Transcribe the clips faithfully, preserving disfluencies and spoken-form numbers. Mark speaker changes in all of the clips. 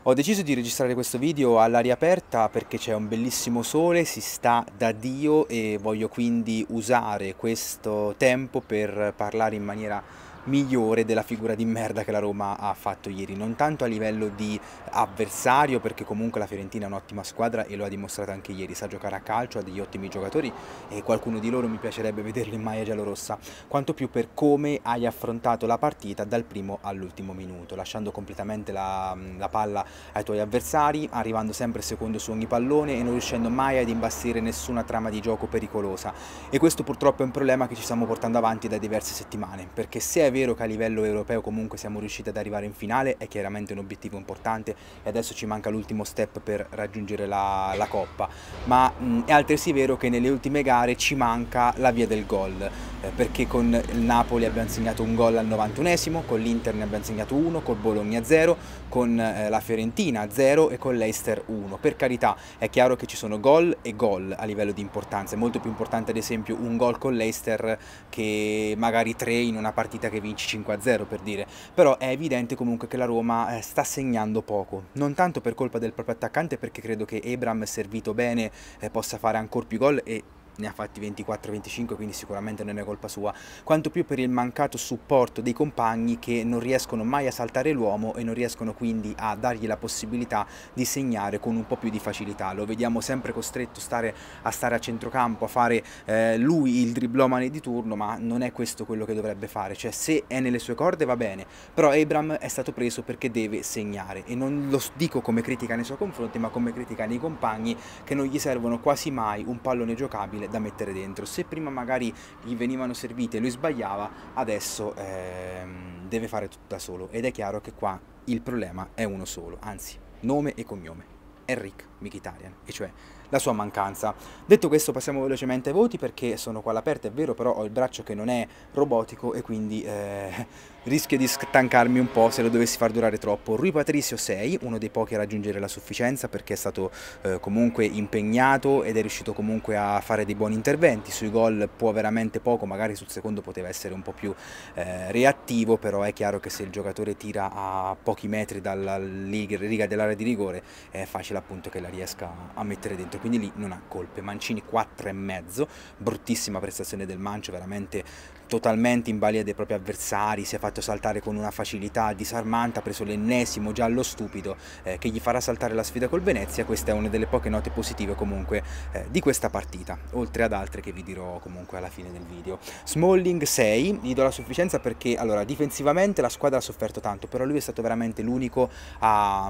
Speaker 1: Ho deciso di registrare questo video all'aria aperta perché c'è un bellissimo sole, si sta da Dio e voglio quindi usare questo tempo per parlare in maniera migliore della figura di merda che la Roma ha fatto ieri, non tanto a livello di avversario, perché comunque la Fiorentina è un'ottima squadra e lo ha dimostrato anche ieri, sa giocare a calcio, ha degli ottimi giocatori e qualcuno di loro mi piacerebbe vederlo in maglia giallorossa, quanto più per come hai affrontato la partita dal primo all'ultimo minuto, lasciando completamente la, la palla ai tuoi avversari, arrivando sempre secondo su ogni pallone e non riuscendo mai ad imbastire nessuna trama di gioco pericolosa. E questo purtroppo è un problema che ci stiamo portando avanti da diverse settimane, perché se è vero che a livello europeo comunque siamo riusciti ad arrivare in finale, è chiaramente un obiettivo importante e adesso ci manca l'ultimo step per raggiungere la, la Coppa, ma mh, è altresì vero che nelle ultime gare ci manca la via del gol, eh, perché con il Napoli abbiamo segnato un gol al novantunesimo, con l'Inter ne abbiamo segnato uno, col Bologna zero, con eh, la Fiorentina zero e con l'Eister uno. Per carità, è chiaro che ci sono gol e gol a livello di importanza, è molto più importante ad esempio un gol con l'Eister che magari tre in una partita che vinci cinque a zero, per dire, però è evidente comunque che la Roma eh, sta segnando poco, non tanto per colpa del proprio attaccante, perché credo che Ebram, servito bene, eh, possa fare ancora più gol e ne ha fatti ventiquattro venticinque, quindi sicuramente non è colpa sua, quanto più per il mancato supporto dei compagni che non riescono mai a saltare l'uomo e non riescono quindi a dargli la possibilità di segnare con un po' più di facilità. Lo vediamo sempre costretto stare, a stare a centrocampo, a fare eh, lui il driblomane di turno, ma non è questo quello che dovrebbe fare, cioè se è nelle sue corde va bene, però Ebram è stato preso perché deve segnare e non lo dico come critica nei suoi confronti, ma come critica nei compagni che non gli servono quasi mai un pallone giocabile da mettere dentro. Se prima magari gli venivano servite e lui sbagliava, adesso ehm, deve fare tutto da solo ed è chiaro che qua il problema è uno solo, anzi nome e cognome, Henrikh Mkhitaryan, e cioè la sua mancanza. Detto questo passiamo velocemente ai voti perché sono qua all'aperto, è vero, però ho il braccio che non è robotico e quindi eh, rischio di stancarmi un po' se lo dovessi far durare troppo. Rui Patricio sei, uno dei pochi a raggiungere la sufficienza perché è stato eh, comunque impegnato ed è riuscito comunque a fare dei buoni interventi, sui gol può veramente poco, magari sul secondo poteva essere un po' più eh, reattivo, però è chiaro che se il giocatore tira a pochi metri dalla riga dell'area di rigore è facile appunto che la riesca a mettere dentro, quindi lì non ha colpe. Mancini quattro e mezzo, bruttissima prestazione del Mancio, veramente totalmente in balia dei propri avversari, si è fatto saltare con una facilità disarmante, ha preso l'ennesimo giallo stupido eh, che gli farà saltare la sfida col Venezia. Questa è una delle poche note positive comunque eh, di questa partita, oltre ad altre che vi dirò comunque alla fine del video. Smalling sei, gli do la sufficienza perché allora difensivamente la squadra ha sofferto tanto, però lui è stato veramente l'unico a,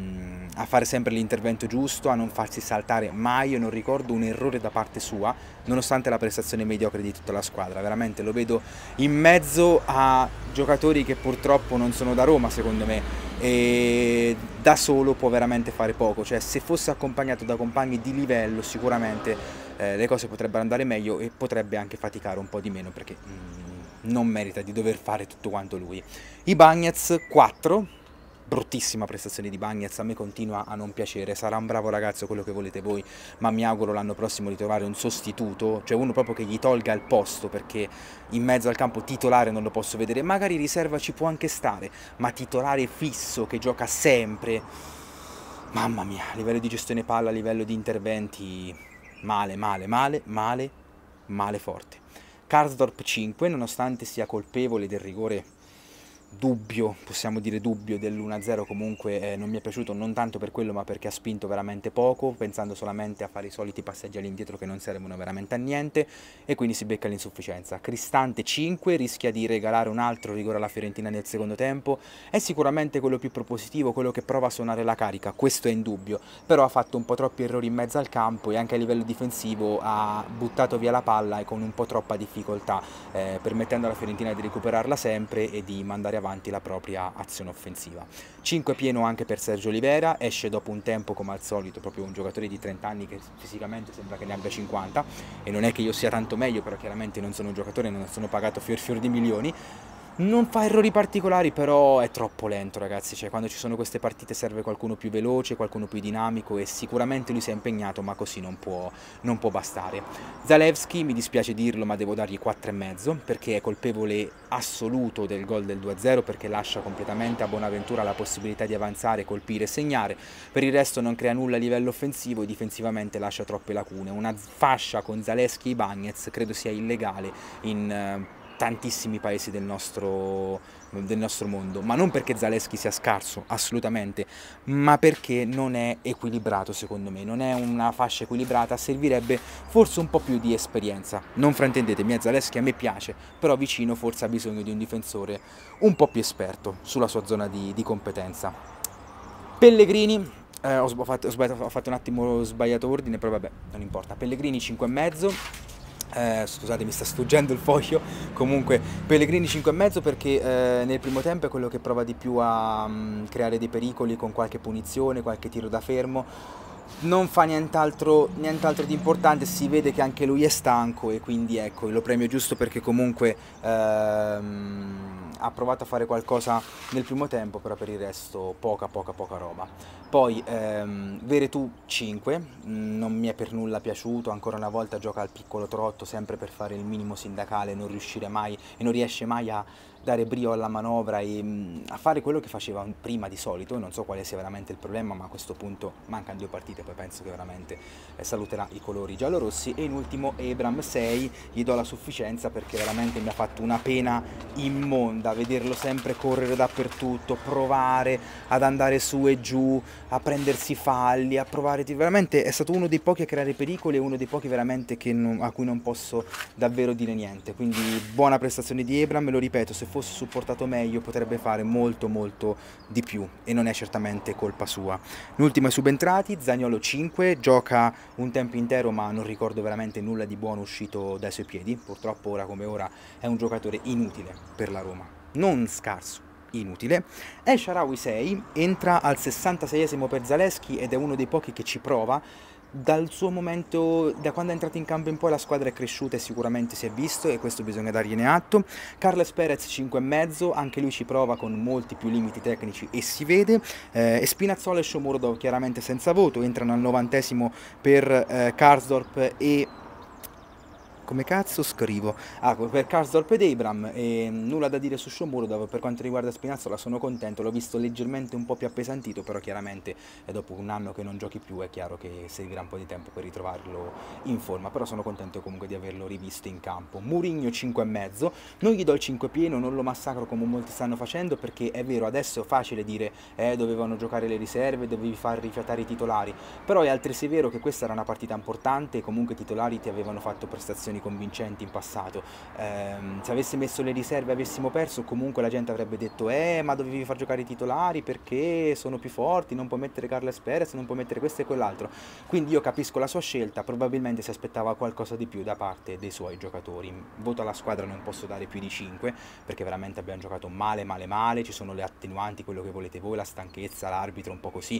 Speaker 1: a fare sempre l'intervento giusto, a non farsi saltare mai, io non ricordo un errore da parte sua, nonostante la prestazione mediocre di tutta la squadra. Veramente lo vedo in mezzo a giocatori che purtroppo non sono da Roma secondo me e da solo può veramente fare poco, cioè se fosse accompagnato da compagni di livello sicuramente eh, le cose potrebbero andare meglio e potrebbe anche faticare un po' di meno perché mm, non merita di dover fare tutto quanto lui. Ibañez quattro, bruttissima prestazione di Bagnez, a me continua a non piacere, sarà un bravo ragazzo quello che volete voi, ma mi auguro l'anno prossimo di trovare un sostituto, cioè uno proprio che gli tolga il posto, perché in mezzo al campo titolare non lo posso vedere, magari riserva ci può anche stare, ma titolare fisso che gioca sempre, mamma mia, a livello di gestione palla, a livello di interventi, male, male, male, male, male forte. Karsdorp cinque, nonostante sia colpevole del rigore dubbio, possiamo dire dubbio, dell'uno a zero, comunque eh, non mi è piaciuto, non tanto per quello ma perché ha spinto veramente poco, pensando solamente a fare i soliti passaggi all'indietro che non servono veramente a niente e quindi si becca l'insufficienza. Cristante cinque, rischia di regalare un altro rigore alla Fiorentina nel secondo tempo, è sicuramente quello più propositivo, quello che prova a suonare la carica, questo è indubbio, però ha fatto un po' troppi errori in mezzo al campo e anche a livello difensivo ha buttato via la palla e con un po' troppa difficoltà, eh, permettendo alla Fiorentina di recuperarla sempre e di mandare avanti la propria azione offensiva. cinque pieno anche per Sergio Oliveira, esce dopo un tempo come al solito, proprio un giocatore di trenta anni che fisicamente sembra che ne abbia cinquanta e non è che io sia tanto meglio, però chiaramente non sono un giocatore, non sono pagato fior fior di milioni, Non fa errori particolari, però è troppo lento, ragazzi, cioè quando ci sono queste partite serve qualcuno più veloce, qualcuno più dinamico e sicuramente lui si è impegnato, ma così non può, non può bastare. Zalewski, mi dispiace dirlo, ma devo dargli quattro e mezzo perché è colpevole assoluto del gol del due a zero, perché lascia completamente a Bonaventura la possibilità di avanzare, colpire e segnare. Per il resto non crea nulla a livello offensivo e difensivamente lascia troppe lacune. Una fascia con Zalewski e Bagnez credo sia illegale in eh, tantissimi paesi del nostro, del nostro mondo, ma non perché Zalewski sia scarso, assolutamente, ma perché non è equilibrato, secondo me, non è una fascia equilibrata, servirebbe forse un po' più di esperienza. Non fraintendetemi, Zalewski a me piace, però vicino forse ha bisogno di un difensore un po' più esperto sulla sua zona di, di competenza. Pellegrini, eh, ho, fatto, ho, sbagliato, ho fatto un attimo sbagliato ordine, però vabbè, non importa. Pellegrini cinque e mezzo. Eh, scusate, mi sta sfuggendo il foglio. Comunque, Pellegrini cinque e mezzo perché eh, nel primo tempo è quello che prova di più a um, creare dei pericoli con qualche punizione, qualche tiro da fermo. Non fa nient'altro, nient'altro di importante, si vede che anche lui è stanco e quindi ecco, lo premio giusto perché comunque ehm, ha provato a fare qualcosa nel primo tempo, però per il resto poca poca poca roba. Poi ehm, Veretù cinque, non mi è per nulla piaciuto, ancora una volta gioca al piccolo trotto sempre per fare il minimo sindacale, non riuscire mai e non riesce mai a dare brio alla manovra e mh, a fare quello che faceva prima di solito. Non so quale sia veramente il problema, ma a questo punto mancano due partite, poi penso che veramente eh, saluterà i colori giallorossi. E in ultimo Ebram sei, gli do la sufficienza perché veramente mi ha fatto una pena immonda vederlo sempre correre dappertutto, provare ad andare su e giù, a prendersi falli, a provare, veramente è stato uno dei pochi a creare pericoli e uno dei pochi veramente che non, a cui non posso davvero dire niente. Quindi buona prestazione di Ebram, lo ripeto, se fosse supportato meglio potrebbe fare molto molto di più e non è certamente colpa sua. L'ultimo è subentrati, Zaniolo cinque, gioca un tempo intero ma non ricordo veramente nulla di buono uscito dai suoi piedi, purtroppo ora come ora è un giocatore inutile per la Roma, non scarso, inutile. El Shaarawy sei, entra al sessantaseiesimo per Zalewski ed è uno dei pochi che ci prova. Dal suo momento, da quando è entrato in campo in poi la squadra è cresciuta e sicuramente si è visto e questo bisogna dargliene atto. Carles Perez cinque e mezzo, anche lui ci prova con molti più limiti tecnici e si vede. Eh, e Spinazzola e Shomurodov chiaramente senza voto, entrano al novantesimo per eh, Karsdorp e come cazzo scrivo? Ah, per Karsdorp ed Abram, e nulla da dire su Shomurodov. Per quanto riguarda Spinazzola sono contento, l'ho visto leggermente un po' più appesantito, però chiaramente è dopo un anno che non giochi più, è chiaro che servirà un po' di tempo per ritrovarlo in forma, però sono contento comunque di averlo rivisto in campo. Mourinho cinque e mezzo, non gli do il cinque pieno, non lo massacro come molti stanno facendo, perché è vero, adesso è facile dire eh, dovevano giocare le riserve, dovevi far rifiatare i titolari, però è altresì vero che questa era una partita importante e comunque i titolari ti avevano fatto prestazioni convincenti in passato. Ehm, se avessi messo le riserve e avessimo perso, comunque la gente avrebbe detto eh ma dovevi far giocare i titolari perché sono più forti, non puoi mettere Carles Perez, non puoi mettere questo e quell'altro. Quindi io capisco la sua scelta, probabilmente si aspettava qualcosa di più da parte dei suoi giocatori. Voto alla squadra non posso dare più di cinque perché veramente abbiamo giocato male male male, ci sono le attenuanti, quello che volete voi, la stanchezza, l'arbitro un po' così,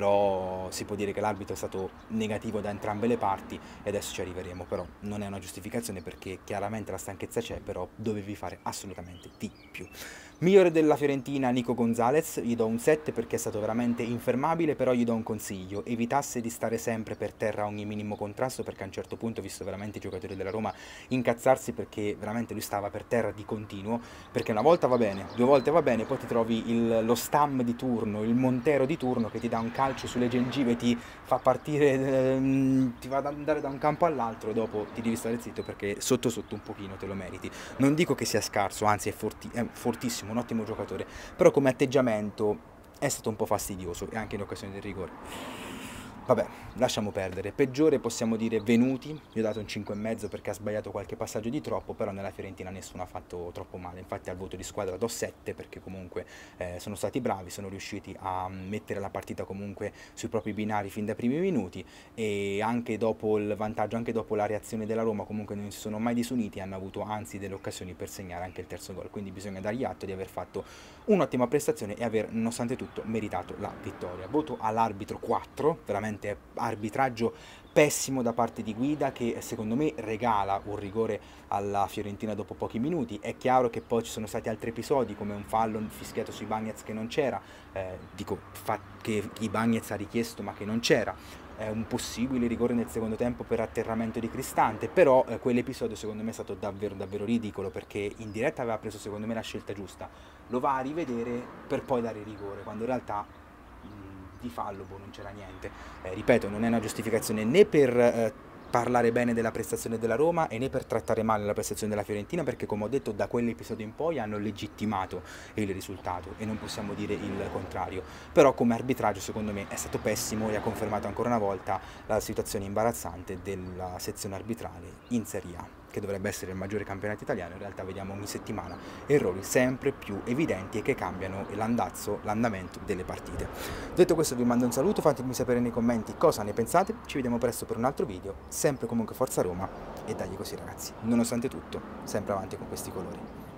Speaker 1: però si può dire che l'arbitro è stato negativo da entrambe le parti e adesso ci arriveremo, però non è una giustificazione perché chiaramente la stanchezza c'è, però dovevi fare assolutamente di più. Migliore della Fiorentina Nico Gonzalez, gli do un sette perché è stato veramente infermabile, però gli do un consiglio: evitasse di stare sempre per terra a ogni minimo contrasto, perché a un certo punto ho visto veramente i giocatori della Roma incazzarsi perché veramente lui stava per terra di continuo, perché una volta va bene, due volte va bene, poi ti trovi il, lo Stam di turno, il Montero di turno che ti dà un calcio sulle gengive, ti fa partire, ehm, ti va ad andare da un campo all'altro, dopo ti devi stare zitto perché sotto sotto un pochino te lo meriti. Non dico che sia scarso, anzi è, forti è fortissimo, un ottimo giocatore, però come atteggiamento è stato un po' fastidioso e anche in occasione del rigore. Vabbè, lasciamo perdere. Peggiore possiamo dire Venuti, gli ho dato un cinque e mezzo perché ha sbagliato qualche passaggio di troppo, però nella Fiorentina nessuno ha fatto troppo male. Infatti al voto di squadra do sette perché comunque eh, sono stati bravi, sono riusciti a mettere la partita comunque sui propri binari fin dai primi minuti e anche dopo il vantaggio, anche dopo la reazione della Roma, comunque non si sono mai disuniti e hanno avuto anzi delle occasioni per segnare anche il terzo gol, quindi bisogna dargli atto di aver fatto un'ottima prestazione e aver nonostante tutto meritato la vittoria. Voto all'arbitro quattro, veramente Cristante, arbitraggio pessimo da parte di Guida che secondo me regala un rigore alla Fiorentina dopo pochi minuti. È chiaro che poi ci sono stati altri episodi come un fallo fischiato su Ibañez che non c'era, eh, dico che Ibañez ha richiesto ma che non c'era, eh, un possibile rigore nel secondo tempo per atterramento di Cristante, però eh, quell'episodio secondo me è stato davvero davvero ridicolo perché in diretta aveva preso secondo me la scelta giusta, lo va a rivedere per poi dare rigore quando in realtà di fallo boh, non c'era niente. Eh, ripeto, non è una giustificazione né per eh, parlare bene della prestazione della Roma e né per trattare male la prestazione della Fiorentina, perché come ho detto da quell'episodio in poi hanno legittimato il risultato e non possiamo dire il contrario. Però come arbitraggio secondo me è stato pessimo e ha confermato ancora una volta la situazione imbarazzante della sezione arbitrale in Serie A, che dovrebbe essere il maggiore campionato italiano. In realtà vediamo ogni settimana errori sempre più evidenti e che cambiano l'andazzo, l'andamento delle partite. Detto questo vi mando un saluto, fatemi sapere nei commenti cosa ne pensate, ci vediamo presto per un altro video, sempre comunque Forza Roma e dagli così ragazzi, nonostante tutto, sempre avanti con questi colori.